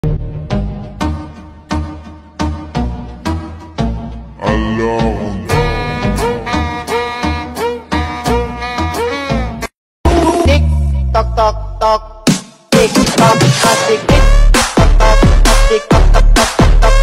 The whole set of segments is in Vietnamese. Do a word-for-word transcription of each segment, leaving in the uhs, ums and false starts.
alone. Tick tock tock tock, tick tock tock, tick tick tock tock tock, tick tock tock tock tock.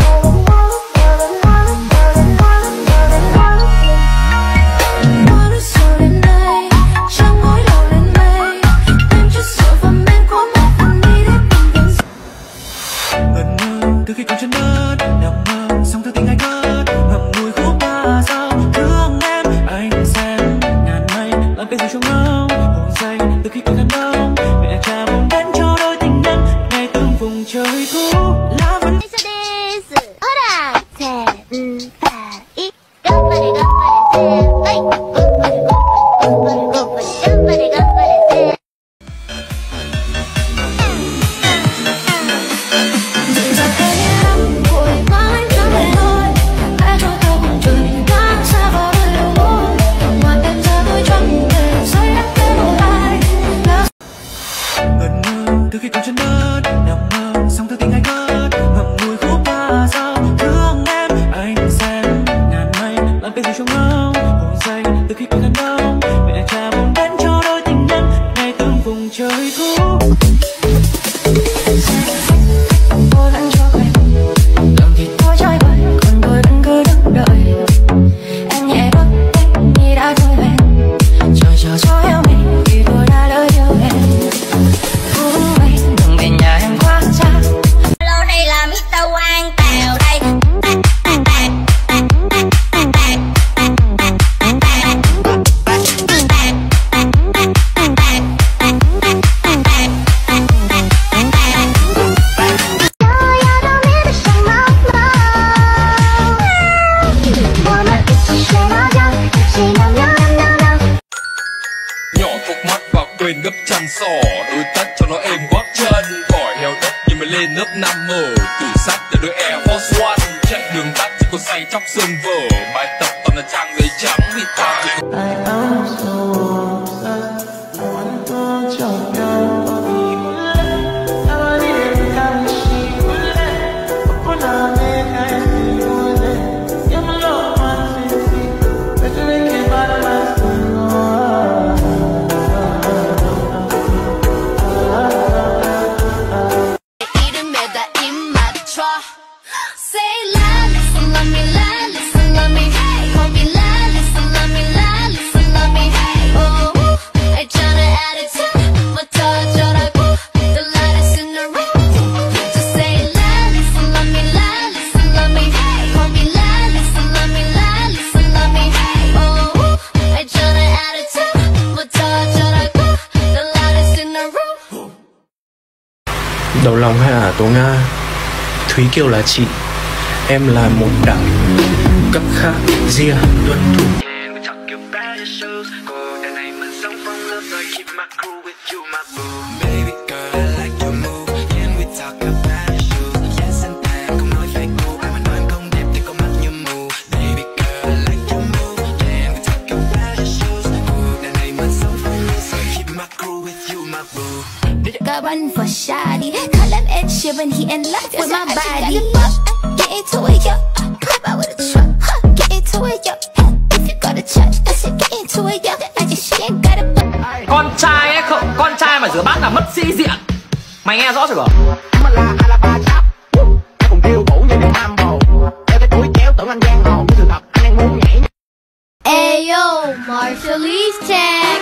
Gần như từ khi còn chân đất nằm mơ sóng thơ tình ai ngất ngậm ngùi khúc ca dao thương em anh xem ngàn mây làm cây rừng trong ngâu hồn say từ khi còn gần đông mẹ cha buồn đến cho đôi tình nhân ngày tương vùng trời thu lá vẫn từ khi còn chân đất nằm mơ sóng thơ tình ai ngất ngậm ngùi khúc ca dao thương em anh xem ngàn mây làm cây rừng trong ngâu hồn say từ khi còn gần đông mẹ cha buồn đến cho đôi tình nhân ngày tương vùng trời thu. Quên gấp chăn sò đôi tất cho nó êm gót chân khỏi heo đất nhưng mà lên lớp năm ở tủ sắt để đôi Air Force One chạy đường tắt chỉ có say chóc sơn vở bài tập toàn là trang giấy trắng vì ta chỉ có Đầu lòng hay à Tố Nga, Thúy Kiều là chị, em là một đẳng cấp khác ria tuân thủ. Run for shoddy, call up Ed Sheeran, he in love with my body. Get into it, yo, pop out with a truck, huh? Get into it, yo, if you go to church, I said get into it, yo, I just she ain't got a. Con trai ấy không, con trai mà rửa bát là mất sĩ diện. Mày nghe rõ chưa? Em là Alabama, em cùng kêu vũ như để ham bầu, đeo cái túi kéo tưởng anh giang hồ, sự thật anh đang muốn nhảy. Ayo, Marshallese tag.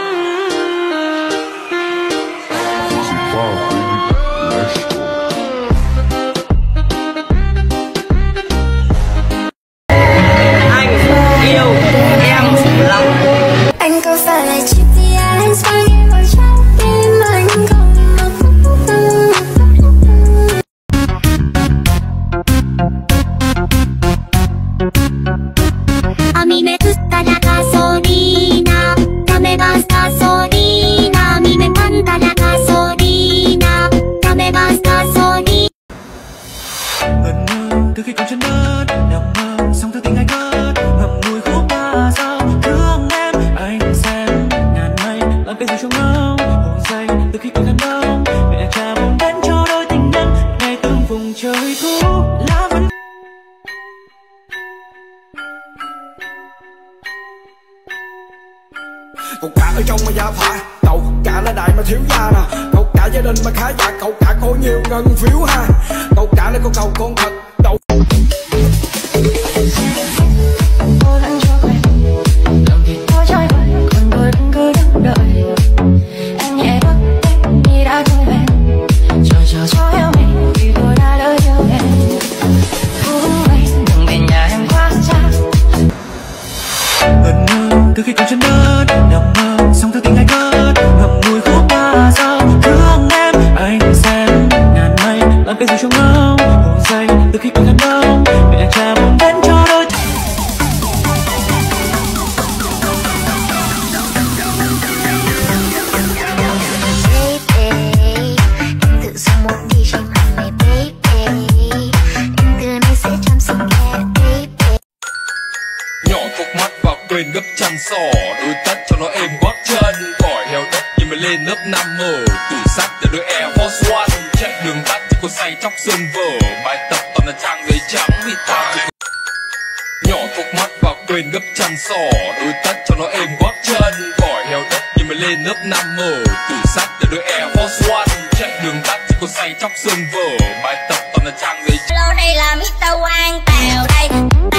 Anh có phải là chiếc đi anh xoay vào trong tim anh không? A mi me gusta la gasolina. vùng trời thu lá vẫn cậu cả ở trong mà gia phả, cậu cả là đại mà thiếu gia nè, cậu cả gia đình mà khá giả, cậu cả có nhiều ngân phiếu ha, cậu cả là con cầu con thật cậu. Tôi vẫn chưa quen, lòng thì tôi trôi vơi, còn tôi vẫn cứ đứng đợi. Anh nhẹ bước em như đã thôi hẹn, chờ chờ cho hiểu mình vì tôi đã lỡ yêu em. Cũng quên đừng về nhà em quá xa. Ngẩn ngơ từ khi còn chân đất, nằm mơ sóng theo tình ai cất, ngậm ngùi khúc ca dao thương em. Anh xem ngàn mây làm cây dù trong ngâu hồ dây từ khi còn gần đâu mẹ cha muốn đến cho đôi. Nhỏ cục mắt và quên gấp chăn sò, đôi tất cho nó êm gót chân, khỏi heo đất nhưng mà lên lớp năm mở tủ sách để đôi Air Force One. Chạy đường tắt cho cô say chóc sơn vở, bài tập toàn là trang giấy trắng vì ta. Nhỏ cục mắt và quên gấp chăn sò, đôi tất cho nó êm gót chân, khỏi heo đất nhưng mà lên lớp năm mở tủ sách để đôi Air Force One. Chạy đường tắt cho cô say chóc sơn vở, bài tập toàn là trang giấy trắng. Hello, đây là mít tơ Quang Tèo đây.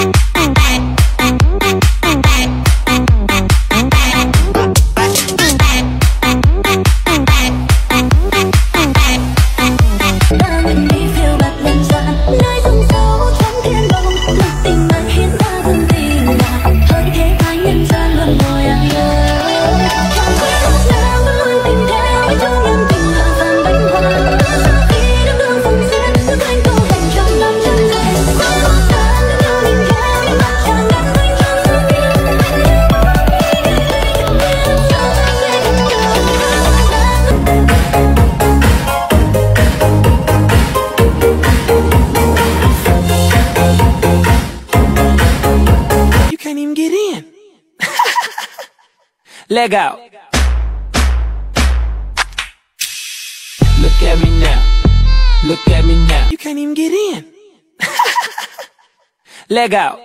Leg out. Look at me now. Look at me now. You can't even get in. Leg out.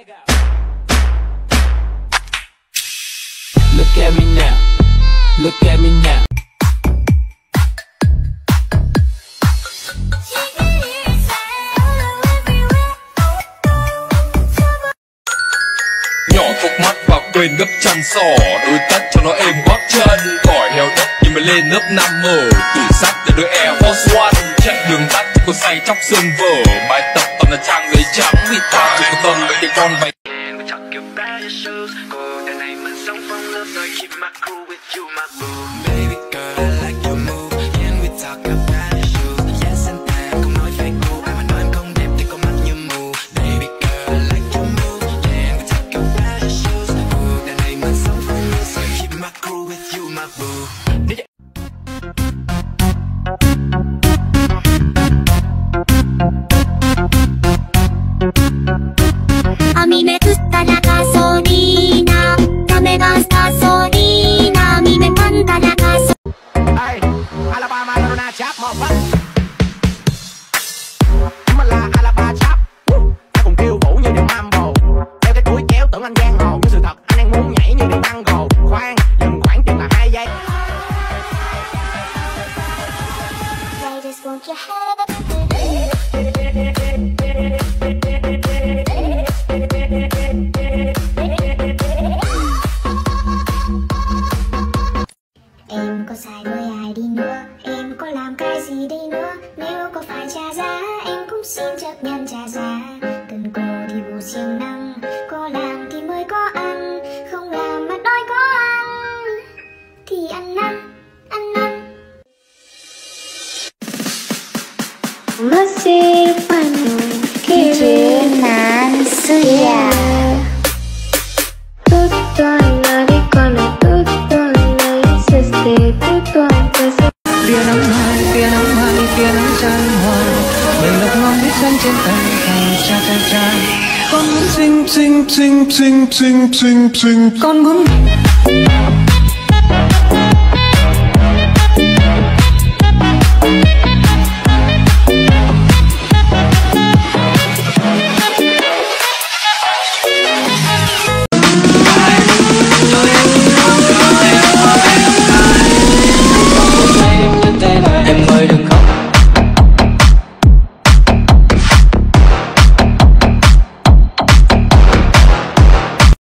Look at me now. Look at me now. Nhỏ cục mắt và quên gấp chăn sò, đôi tất cho nó êm gót chân, khỏi heo đất nhưng mà lên lớp năm mở tủ sách để đôi Air Force One. Chạy đường tắt cho cô say chóc sơn vở, bài tập toàn là trang giấy trắng vì ta chỉ có tâm với cái con vậy. A mí me gusta la gasolina, dame más gasolina. A mí me encanta la gasolina. Hey, Alabama là na chap một phát. Mình là Alabama chap. Ta cùng kêu vũ như điệu mambo. Đeo cái túi kéo tưởng anh giang hồ, nhưng sự thật anh đang muốn nhảy như điệu tango. Khoan, dừng khoảng chừng là hai giây. Ladies, won't you have em có xài với ai đi nữa, em có làm cái gì đi nữa, nếu có phải trả giá em cũng xin chấp nhận trả giá. Cần cô thì bù siêng năng, có làm thì mới có ăn, không làm mà đói có ăn thì ăn năn, ăn năn. Masih penuh keinginan suya. Tia nắng hai, tia nắng hai, tia nắng chan hoa, mình lộc ngon biết xanh trên tay thằng cha cha cha. Con muốn xinh xinh xinh xinh xinh xinh xinh, con muốn